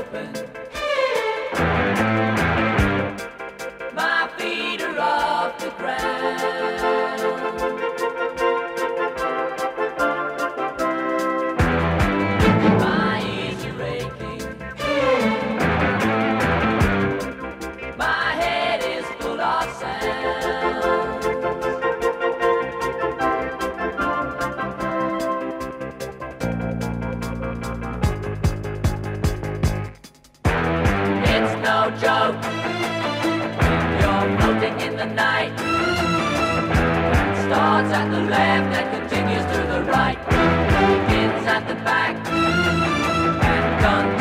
open. My feet are off the ground. My ears are aching. My head is full of sound. It's no joke. You're floating in the night. Starts at the left and continues to the right. Begins at the back and